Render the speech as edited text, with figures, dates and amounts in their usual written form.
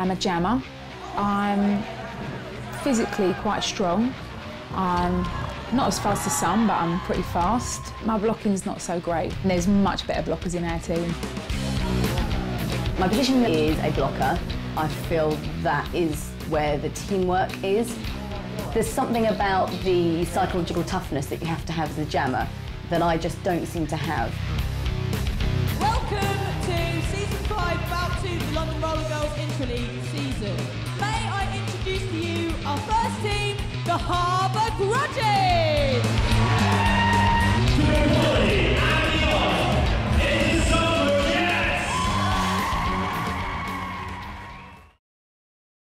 I'm a jammer. I'm physically quite strong. I'm not as fast as some, but I'm pretty fast. My blocking's not so great. And there's much better blockers in our team. My position is a blocker. I feel that is where the teamwork is. There's something about the psychological toughness that you have to have as a jammer that I just don't seem to have. Welcome to Season 5, Bout 2, the London Rollergirls Intra-League season. May I introduce to you our first team, the Harbour Grudges!